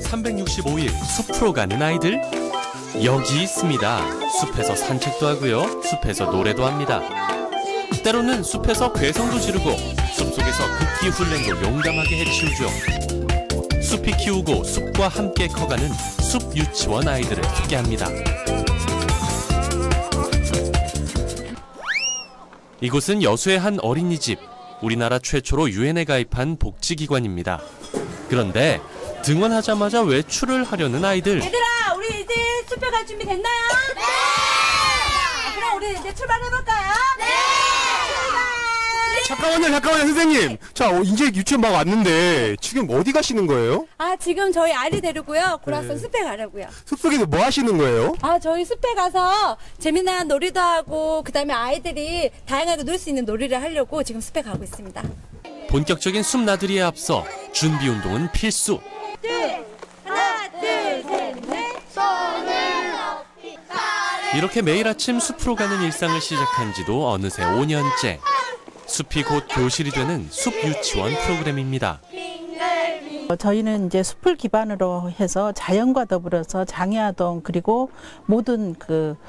365일 숲으로 가는 아이들? 여기 있습니다. 숲에서 산책도 하고요. 숲에서 노래도 합니다. 때로는 숲에서 괴성도 지르고 숲속에서 극기 훈련도 용감하게 해치우죠. 숲이 키우고 숲과 함께 커가는 숲 유치원 아이들을 소개합니다. 이곳은 여수의 한 어린이집. 우리나라 최초로 유엔에 가입한 복지기관입니다. 그런데 등원하자마자 외출을 하려는 아이들. 얘들아, 우리 이제 숲에 갈 준비 됐나요? 네! 그럼 우리 이제 출발해볼까요? 네! 잠깐만요, 선생님. 자, 이제 유치원 막 왔는데 지금 어디 가시는 거예요? 지금 저희 아리 데리고요. 고라선 숲에 가려고요. 숲속에서 뭐 하시는 거예요? 저희 숲에 가서 재미난 놀이도 하고 그다음에 아이들이 다양하게 놀 수 있는 놀이를 하려고 지금 숲에 가고 있습니다. 본격적인 숲 나들이에 앞서 준비 운동은 필수. 하나, 둘, 셋, 넷. 손을 높이 이렇게 매일 아침 숲으로 가는 일상을 시작한 지도 어느새 5년째. 숲이 곧 교실이 되는 숲 유치원 프로그램입니다. 저희는 이제 숲을 기반으로 해서 자연과 더불어서 장애아동 그리고 모든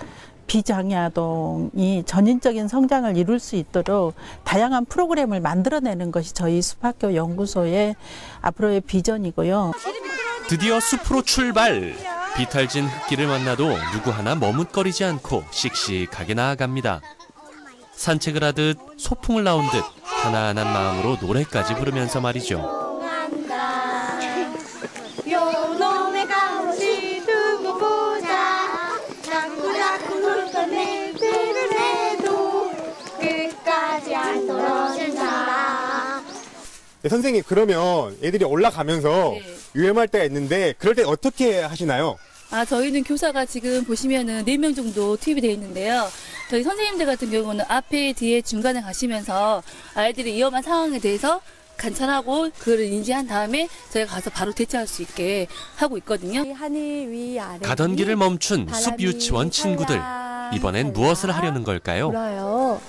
비장애아동이 전인적인 성장을 이룰 수 있도록 다양한 프로그램을 만들어내는 것이 저희 숲학교 연구소의 앞으로의 비전이고요. 드디어 숲으로 출발! 비탈진 흙길을 만나도 누구 하나 머뭇거리지 않고 씩씩하게 나아갑니다. 산책을 하듯 소풍을 나온 듯 편안한 마음으로 노래까지 부르면서 말이죠. 요놈의 가시 두고 보자. 자꾸 놀던 애들을 해도 끝까지 안 떨어진다. 네, 선생님, 그러면 애들이 올라가면서 유행할 때가 있는데 그럴 때 어떻게 하시나요? 저희는 교사가 지금 보시면은 4명 정도 투입이 되어 있는데요. 저희 선생님들 같은 경우는 앞에, 뒤에, 중간에 가시면서 아이들이 위험한 상황에 대해서 관찰하고 그걸 인지한 다음에 저희가 가서 바로 대처할 수 있게 하고 있거든요. 하늘 위 아래 가던 길을 멈춘 숲 유치원 친구들. 이번엔 무엇을 하려는 걸까요? 울어요.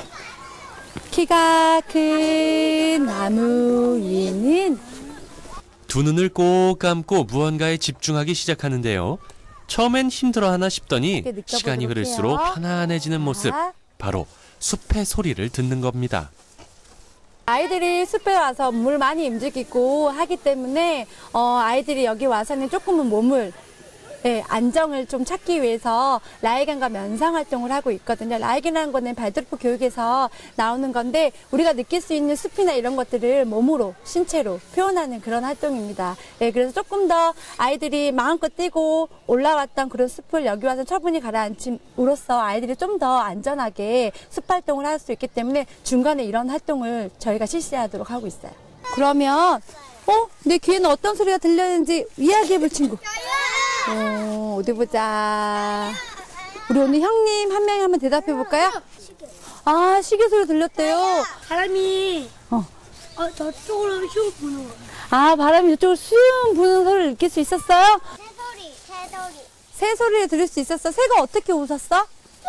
키가 큰 나무 위는 두 눈을 꼭 감고 무언가에 집중하기 시작하는데요. 처음엔 힘들어하나 싶더니 시간이 흐를수록 편안해지는 모습. 바로 숲의 소리를 듣는 겁니다. 아이들이 숲에 와서 물 많이 움직이고 하기 때문에 아이들이 여기 와서는 조금은 몸을 안정을 좀 찾기 위해서 라이견과 면상 활동을 하고 있거든요. 라이견이라는 거는 발도르프 교육에서 나오는 건데 우리가 느낄 수 있는 숲이나 이런 것들을 몸으로, 신체로 표현하는 그런 활동입니다. 그래서 조금 더 아이들이 마음껏 뛰고 올라왔던 그런 숲을 여기 와서 처분히 가라앉힘으로써 아이들이 좀 더 안전하게 숲 활동을 할 수 있기 때문에 중간에 이런 활동을 저희가 실시하도록 하고 있어요. 그러면 내 귀에는 어떤 소리가 들렸는지 이야기해볼 친구. 어디 보자. 우리 오늘 형님 한 명이 한번 대답해 볼까요? 시계 소리 들렸대요. 바람이 저쪽으로 슝 부는 거. 바람이 저쪽으로 슝 부는 소리를 느낄 수 있었어요? 새소리. 새 소리를 들을 수 있었어? 새가 어떻게 웃었어?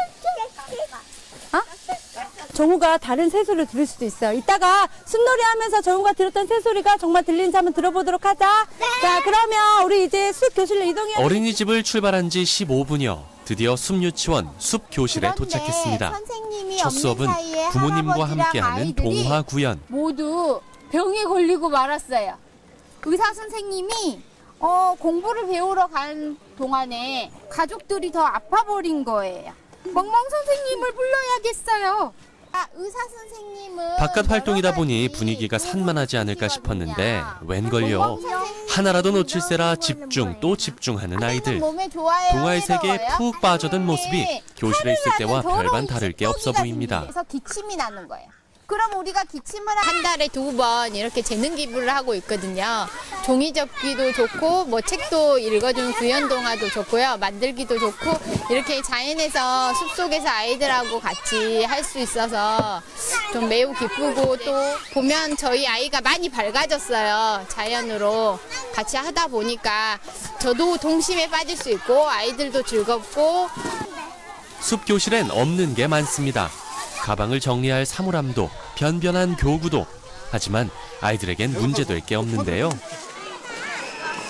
정우가 다른 새소리를 들을 수도 있어요. 이따가 숲놀이 하면서 정우가 들었던 새소리가 정말 들리는지 한번 들어보도록 하자. 네. 자, 그러면 우리 이제 숲 교실로 이동해요. 어린이집을 출발한 지 15분여. 드디어 숲 유치원 숲 교실에 도착했습니다. 첫 수업은 부모님과 함께하는 동화 구연. 모두 병에 걸리고 말았어요. 의사 선생님이 공부를 배우러 간 동안에 가족들이 더 아파버린 거예요. 멍멍 선생님을 불러야겠어요. 의사 선생님은 바깥 활동이다 보니 분위기가 산만하지 않을까 싶었는데 웬걸요. 하나라도 놓칠세라 집중 또 집중하는 아이들. 동화의 세계에 푹 빠져든 모습이 교실에 있을 때와 별반 다를 게 없어 보입니다. 그래서 기침이 나는 거예요. 그럼 우리가 기침을 한 달에 2번 이렇게 재능 기부를 하고 있거든요. 종이 접기도 좋고 뭐 책도 읽어주는 구연 동화도 좋고요. 만들기도 좋고 이렇게 자연에서 숲속에서 아이들하고 같이 할 수 있어서 좀 매우 기쁘고 또 보면 저희 아이가 많이 밝아졌어요. 자연으로 같이 하다 보니까 저도 동심에 빠질 수 있고 아이들도 즐겁고. 숲 교실엔 없는 게 많습니다. 가방을 정리할 사물함도, 변변한 교구도. 하지만 아이들에겐 문제될 게 없는데요.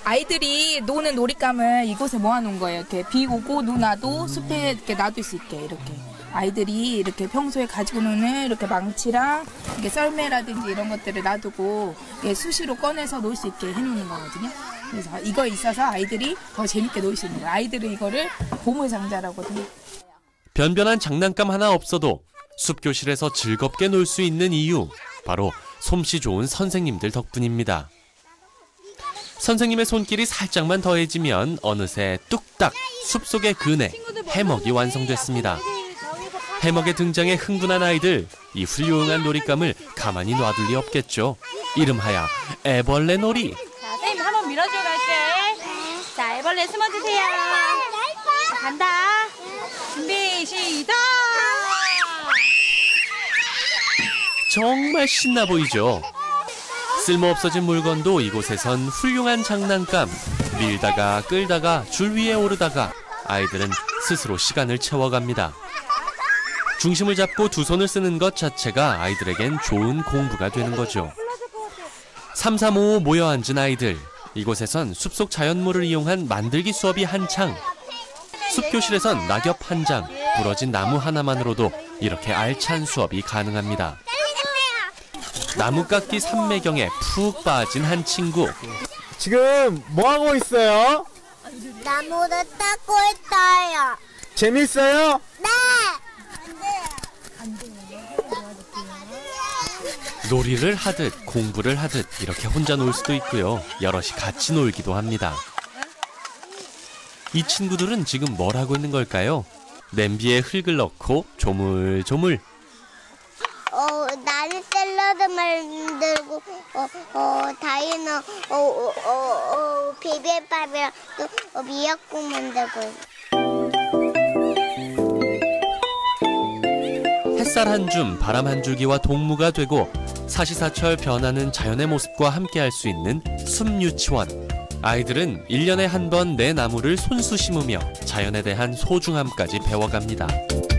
아이들이 노는 놀잇감을 이곳에 모아놓은 거예요. 이렇게 비 오고 눈 와도 숲에 이렇게 놔둘 수 있게 이렇게. 아이들이 이렇게 평소에 가지고 노는 이렇게 망치랑 이렇게 썰매라든지 이런 것들을 놔두고 수시로 꺼내서 놀 수 있게 해놓는 거거든요. 그래서 이거 있어서 아이들이 더 재밌게 놀 수 있는 거예요. 아이들은 이거를 보물상자라고 해요. 변변한 장난감 하나 없어도 숲교실에서 즐겁게 놀 수 있는 이유, 바로 솜씨 좋은 선생님들 덕분입니다. 선생님의 손길이 살짝만 더해지면 어느새 뚝딱 숲속의 그네, 해먹이 완성됐습니다. 해먹의 등장에 흥분한 아이들, 이 훌륭한 놀잇감을 가만히 놔둘 리 없겠죠. 이름하여 애벌레 놀이. 자, 선생님 한번 밀어주고 갈게. 자, 애벌레 숨어주세요. 자, 간다. 준비, 시작! 정말 신나 보이죠? 쓸모없어진 물건도 이곳에선 훌륭한 장난감. 밀다가 끌다가 줄 위에 오르다가 아이들은 스스로 시간을 채워갑니다. 중심을 잡고 두 손을 쓰는 것 자체가 아이들에겐 좋은 공부가 되는 거죠. 335 모여 앉은 아이들. 이곳에선 숲속 자연물을 이용한 만들기 수업이 한창. 숲교실에선 낙엽 한 장, 부러진 나무 하나만으로도 이렇게 알찬 수업이 가능합니다. 나무 깎기 산매경에 푹 빠진 한 친구. 지금 뭐 하고 있어요? 나무를 닦고 있어요. 재밌어요? 네. 놀이를 하듯 공부를 하듯 이렇게 혼자 놀 수도 있고요. 여럿이 같이 놀기도 합니다. 이 친구들은 지금 뭘 하고 있는 걸까요? 냄비에 흙을 넣고 조물조물. 나는 샐러드 만들고, 다이너, 비빔밥이랑 또 미역국 만들고. 햇살 한 줌, 바람 한 줄기와 동무가 되고 사시사철 변하는 자연의 모습과 함께할 수 있는 숲유치원. 아이들은 1년에 한 번 내 나무를 손수 심으며 자연에 대한 소중함까지 배워갑니다.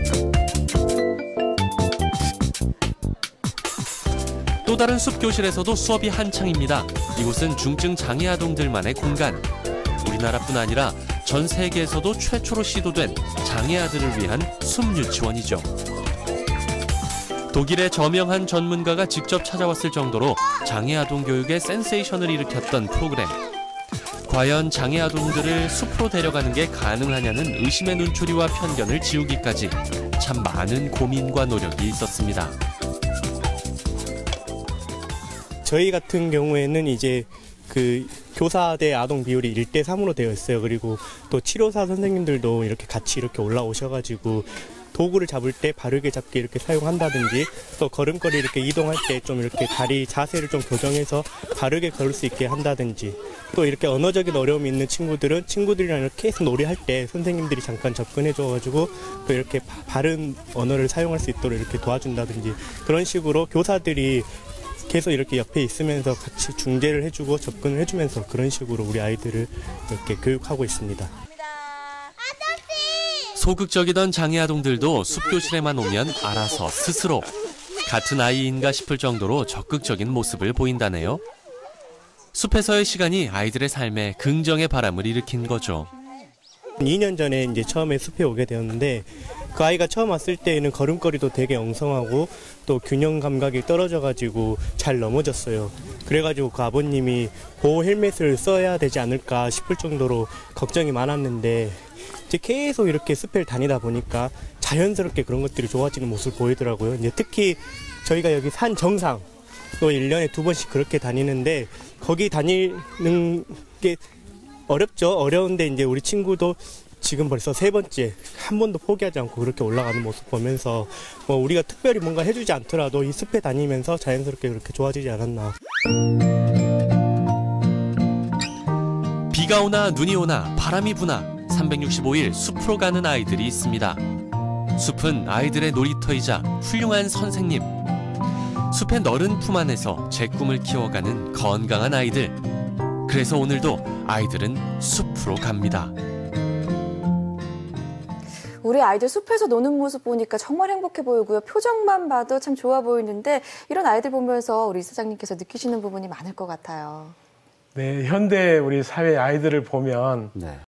또 다른 숲교실에서도 수업이 한창입니다. 이곳은 중증 장애 아동들만의 공간. 우리나라뿐 아니라 전 세계에서도 최초로 시도된 장애 아들을 위한 숲유치원이죠. 독일의 저명한 전문가가 직접 찾아왔을 정도로 장애 아동 교육의 센세이션을 일으켰던 프로그램. 과연 장애 아동들을 숲으로 데려가는 게 가능하냐는 의심의 눈초리와 편견을 지우기까지 참 많은 고민과 노력이 있었습니다. 저희 같은 경우에는 이제 그 교사 대 아동 비율이 1대3으로 되어 있어요. 그리고 또 치료사 선생님들도 이렇게 같이 이렇게 올라오셔가지고 도구를 잡을 때 바르게 잡기 이렇게 사용한다든지, 또 걸음걸이 이렇게 이동할 때 좀 이렇게 다리 자세를 좀 교정해서 바르게 걸을 수 있게 한다든지, 또 이렇게 언어적인 어려움이 있는 친구들은 친구들이랑 이렇게 해서 놀이할 때 선생님들이 잠깐 접근해 줘가지고 또 이렇게 바른 언어를 사용할 수 있도록 이렇게 도와준다든지, 그런 식으로 교사들이 계속 이렇게 옆에 있으면서 같이 중재를 해주고 접근을 해주면서 그런 식으로 우리 아이들을 이렇게 교육하고 있습니다. 소극적이던 장애 아동들도 숲교실에만 오면 알아서 스스로 같은 아이인가 싶을 정도로 적극적인 모습을 보인다네요. 숲에서의 시간이 아이들의 삶에 긍정의 바람을 일으킨 거죠. 2년 전에 이제 처음에 숲에 오게 되었는데, 그 아이가 처음 왔을 때에는 걸음걸이도 되게 엉성하고 또 균형 감각이 떨어져가지고 잘 넘어졌어요. 그래가지고 그 아버님이 보호 헬멧을 써야 되지 않을까 싶을 정도로 걱정이 많았는데, 이제 계속 이렇게 숲을 다니다 보니까 자연스럽게 그런 것들이 좋아지는 모습을 보이더라고요. 이제 특히 저희가 여기 산 정상 또 1년에 2번씩 그렇게 다니는데, 거기 다니는 게 어렵죠. 어려운데 이제 우리 친구도 지금 벌써 3번째 한 번도 포기하지 않고 그렇게 올라가는 모습 보면서 우리가 특별히 뭔가 해주지 않더라도 이 숲에 다니면서 자연스럽게 그렇게 좋아지지 않았나. 비가 오나 눈이 오나 바람이 부나 365일 숲으로 가는 아이들이 있습니다. 숲은 아이들의 놀이터이자 훌륭한 선생님. 숲의 너른 품 안에서 제 꿈을 키워가는 건강한 아이들. 그래서 오늘도 아이들은 숲으로 갑니다. 우리 아이들 숲에서 노는 모습 보니까 정말 행복해 보이고요. 표정만 봐도 참 좋아 보이는데, 이런 아이들 보면서 우리 이사장님께서 느끼시는 부분이 많을 것 같아요. 네, 현대 우리 사회 아이들을 보면